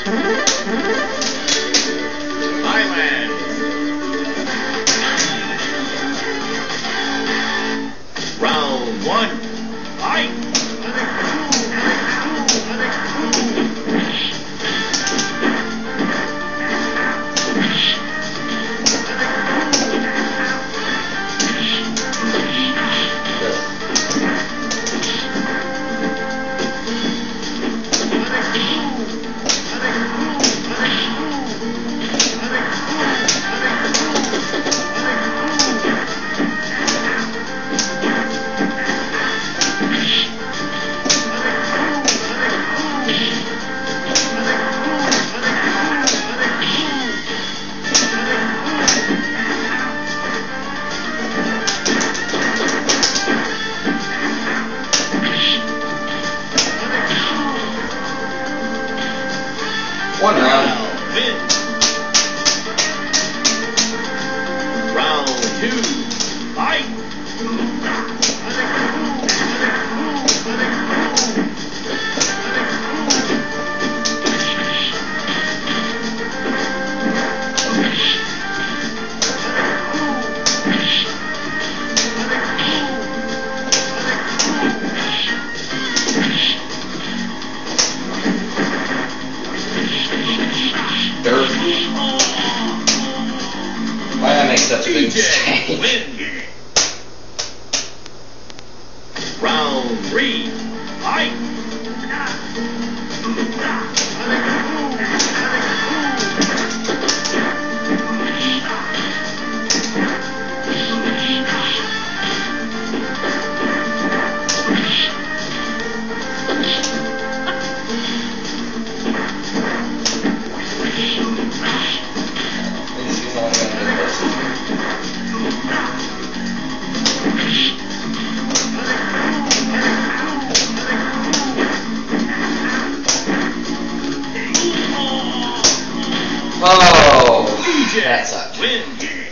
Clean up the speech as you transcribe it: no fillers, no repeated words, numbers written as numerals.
Thailand. Round one. Fight. One round. Win. Round two. Fight. Why did I make such a big DJ mistake? win. Round three. Fight. Oh, DJ that sucked. win.